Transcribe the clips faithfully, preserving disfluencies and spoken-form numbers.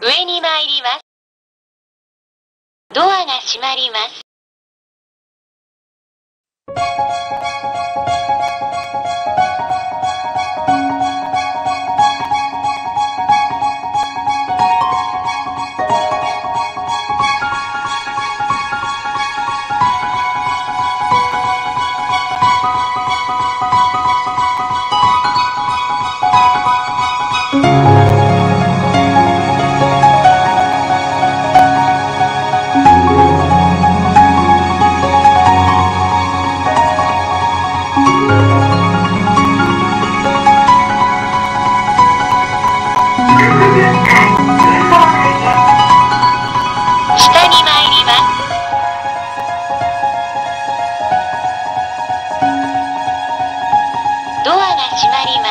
上に参ります。ドアが閉まります。下に参ります。ドアが閉まります。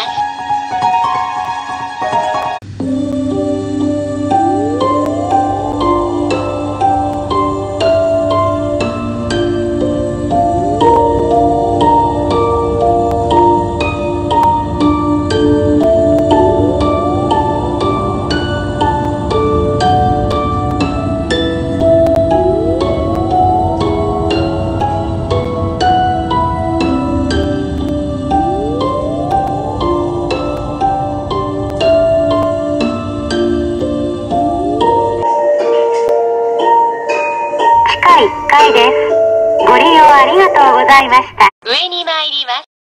いっかいです。ご利用ありがとうございました。上に参ります。